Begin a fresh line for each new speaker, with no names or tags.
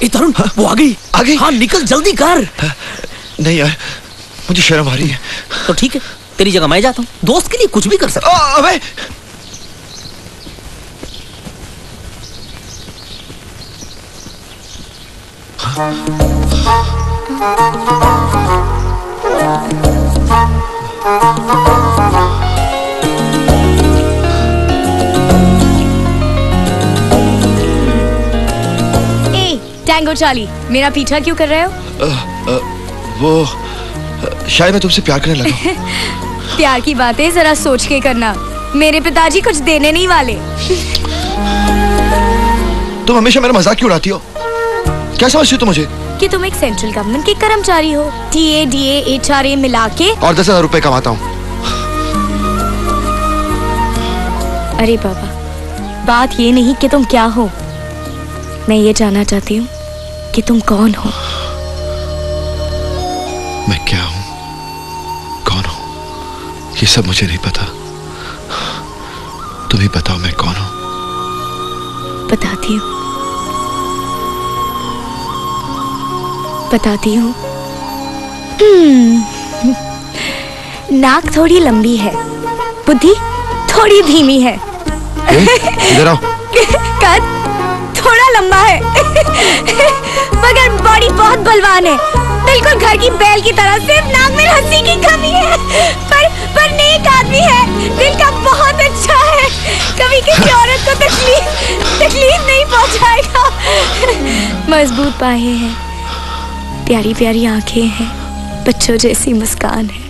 तरुण, वो आ गई।
आ गई?
हाँ निकल जल्दी कर।
नहीं यार, मुझे शर्म आ रही है।
तो ठीक है, तेरी जगह मैं जाता हूँ। दोस्त के लिए कुछ भी कर सकता हूँ।
अबे
टैंगो चाली, मेरा पीछा क्यों कर रहे हो?
वो शायद मैं तुमसे प्यार करने लगा।
प्यार की बातें जरा सोच के करना, मेरे पिताजी कुछ देने नहीं वाले।
तुम हमेशा मेरा मजाक क्यों उड़ाती हो? क्या समझती हो तुम मुझे?
कि तुम एक सेंट्रल गवर्नमेंट के कर्मचारी हो, TA, DA, HRA मिला के,
और 10,000 रुपए कमाता हूँ।
अरे बाबा, बात ये नहीं कि तुम क्या हो, मैं ये जानना चाहती हूँ कि तुम कौन हो।
मैं क्या हूँ, कौन हूँ, ये सब मुझे नहीं पता। तुम ही बताओ मैं कौन हूँ।
बताती हूँ, बताती हूँ। नाक थोड़ी लंबी है, बुद्धि थोड़ी धीमी है।
इधर आओ।
कद थोड़ा लंबा है, मगर बॉडी बहुत बलवान है, बिल्कुल घर की बैल की तरह। सिर्फ नाक में हंसी की कमी है, पर नेक आदमी है, दिल का बहुत अच्छा है, कभी किसी औरत को तकलीफ नहीं पहुंचाएगा। मजबूत बाहें हैं, प्यारी प्यारी आंखें हैं, बच्चों जैसी मुस्कान है।